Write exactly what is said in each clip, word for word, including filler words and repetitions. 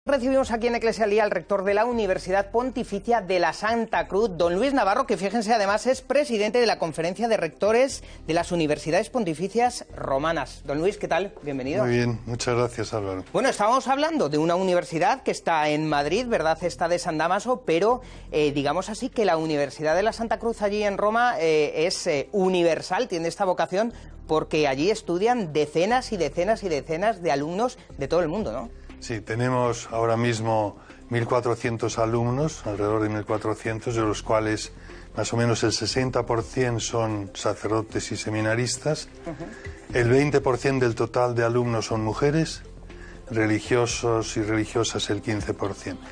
Recibimos aquí en Eclesialía al rector de la Universidad Pontificia de la Santa Cruz, don Luis Navarro, que fíjense además es presidente de la Conferencia de Rectores de las Universidades Pontificias Romanas. Don Luis, ¿qué tal? Bienvenido. Muy bien, muchas gracias, Álvaro. Bueno, estábamos hablando de una universidad que está en Madrid, ¿verdad? Está de San Dámaso, pero eh, digamos así que la Universidad de la Santa Cruz allí en Roma eh, es eh, universal, tiene esta vocación porque allí estudian decenas y decenas y decenas de alumnos de todo el mundo, ¿no? Sí, tenemos ahora mismo mil cuatrocientos alumnos, alrededor de mil cuatrocientos, de los cuales más o menos el sesenta por ciento son sacerdotes y seminaristas, uh-huh. El veinte por ciento del total de alumnos son mujeres, religiosos y religiosas el quince por ciento.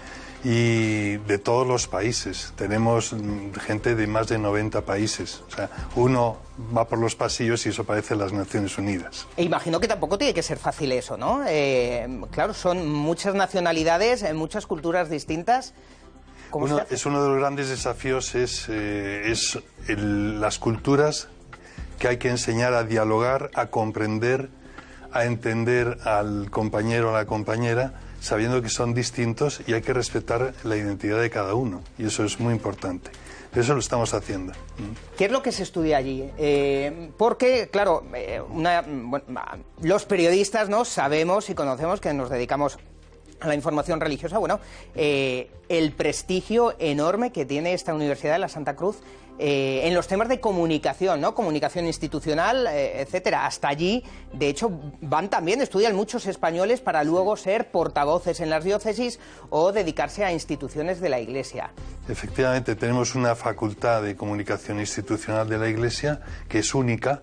Y de todos los países, tenemos gente de más de noventa países. O sea, uno va por los pasillos y eso parece las Naciones Unidas. E imagino que tampoco tiene que ser fácil eso, ¿no? Eh, claro, son muchas nacionalidades, muchas culturas distintas. ¿Cómo uno, se hace? Es uno de los grandes desafíos, es, eh, es el, las culturas que hay que enseñar a dialogar, a comprender, a entender al compañero o a la compañera, sabiendo que son distintos y hay que respetar la identidad de cada uno. Y eso es muy importante. Eso lo estamos haciendo. ¿Qué es lo que se estudia allí? Eh, porque, claro, eh, una, bueno, los periodistas, ¿no?, sabemos y conocemos que nos dedicamos a la información religiosa. Bueno, eh, el prestigio enorme que tiene esta Universidad de la Santa Cruz eh, en los temas de comunicación, ¿no? Comunicación institucional, eh, etcétera. Hasta allí, de hecho, van también, estudian muchos españoles para luego ser portavoces en las diócesis o dedicarse a instituciones de la Iglesia. Efectivamente, tenemos una facultad de comunicación institucional de la Iglesia que es única,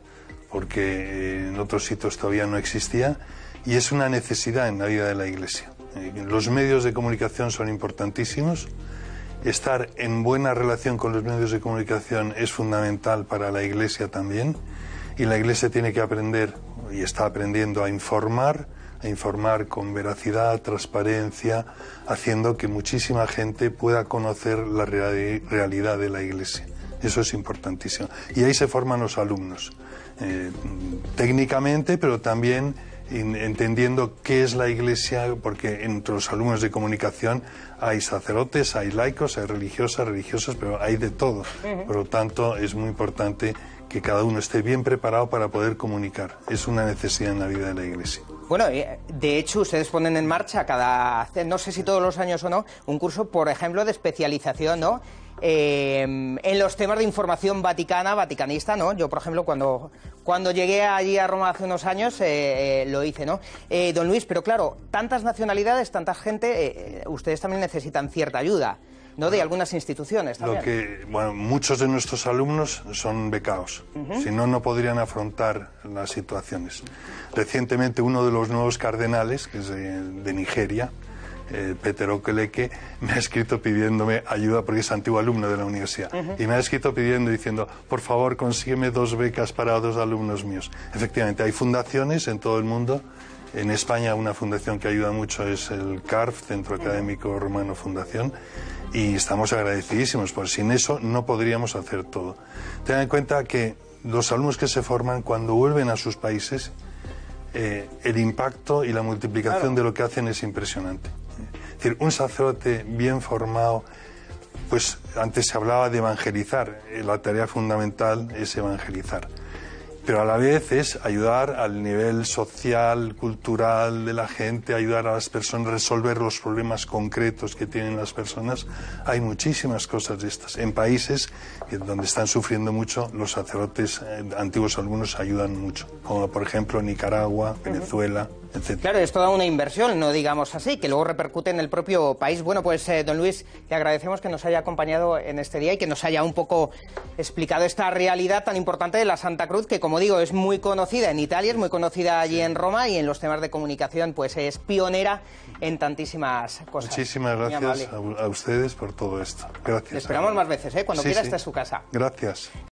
porque en otros sitios todavía no existía, y es una necesidad en la vida de la Iglesia. Los medios de comunicación son importantísimos. Estar en buena relación con los medios de comunicación es fundamental para la Iglesia también. Y la Iglesia tiene que aprender, y está aprendiendo, a informar, a informar con veracidad, transparencia, haciendo que muchísima gente pueda conocer la real, realidad de la Iglesia. Eso es importantísimo. Y ahí se forman los alumnos, eh, técnicamente, pero también entendiendo qué es la Iglesia, porque entre los alumnos de comunicación hay sacerdotes, hay laicos, hay religiosas, religiosos, pero hay de todo. Uh-huh. Por lo tanto, es muy importante que cada uno esté bien preparado para poder comunicar. Es una necesidad en la vida de la Iglesia. Bueno, de hecho, ustedes ponen en marcha cada, no sé si todos los años o no, un curso, por ejemplo, de especialización, ¿no?, Eh, en los temas de información vaticana, vaticanista, ¿no? Yo, por ejemplo, cuando, cuando llegué allí a Roma hace unos años, eh, eh, lo hice, ¿no? Eh, don Luis, pero claro, tantas nacionalidades, tanta gente, eh, ustedes también necesitan cierta ayuda, ¿no?, de algunas instituciones también. Lo que, bueno, muchos de nuestros alumnos son becados, uh-huh. Si no, no podrían afrontar las situaciones. Recientemente uno de los nuevos cardenales, que es de, de Nigeria, Eh, Peter Okeleke, me ha escrito pidiéndome ayuda porque es antiguo alumno de la universidad. Uh-huh. Y me ha escrito pidiendo, diciendo, por favor, consígueme dos becas para dos alumnos míos. Efectivamente, hay fundaciones en todo el mundo. En España una fundación que ayuda mucho es el C A R F, Centro Académico Romano Fundación, y estamos agradecidísimos, porque sin eso no podríamos hacer todo. Ten en cuenta que los alumnos que se forman, cuando vuelven a sus países, eh, el impacto y la multiplicación, claro, de lo que hacen es impresionante. Es decir, un sacerdote bien formado, pues antes se hablaba de evangelizar, la tarea fundamental es evangelizar, pero a la vez es ayudar al nivel social, cultural de la gente, ayudar a las personas a resolver los problemas concretos que tienen las personas. Hay muchísimas cosas de estas. En países donde están sufriendo mucho, los sacerdotes eh, antiguos algunos ayudan mucho, como por ejemplo Nicaragua, Venezuela, etcétera. Claro, es toda una inversión, no digamos así, que luego repercute en el propio país. Bueno, pues eh, don Luis, le agradecemos que nos haya acompañado en este día y que nos haya un poco explicado esta realidad tan importante de la Santa Cruz, que como digo, es muy conocida en Italia, es muy conocida allí en Roma, y en los temas de comunicación pues es pionera en tantísimas cosas. Muchísimas gracias a, a ustedes por todo esto. Gracias. Le esperamos más veces, ¿eh? Cuando sí, quiera, sí. esta es su casa. Gracias.